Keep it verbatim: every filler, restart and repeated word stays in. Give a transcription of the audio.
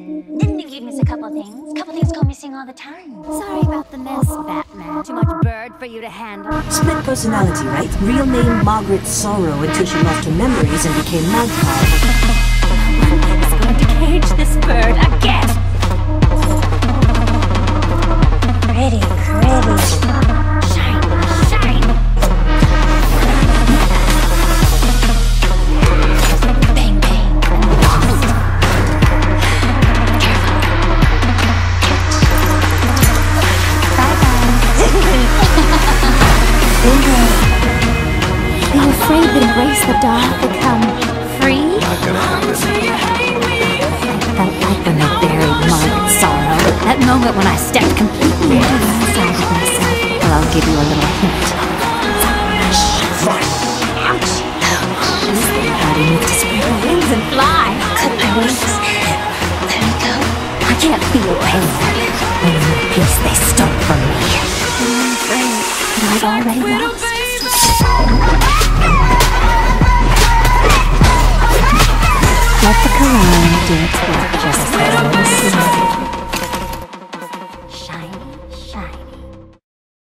Didn't you miss a couple things? Couple things go missing all the time. Sorry about the mess, Batman. Too much bird for you to handle. Split personality, right? Real name Margaret Sorrow until she lost her memories and became Magpie. I was going to cage this bird again. Pretty, pretty. Shine, shine. Bang, bang. Are you afraid that embrace the dark become free? Not gonna happen. I felt like when they buried Margaret Sorrow. That moment when I stepped completely into the inside of myself. Well, I'll give you a little hint. Ouch! This body needs to spread her wings and fly. Clip my wings. Let me go. I can't feel pain. Only the peace they stole from me. I'm afraid. But I've already lost.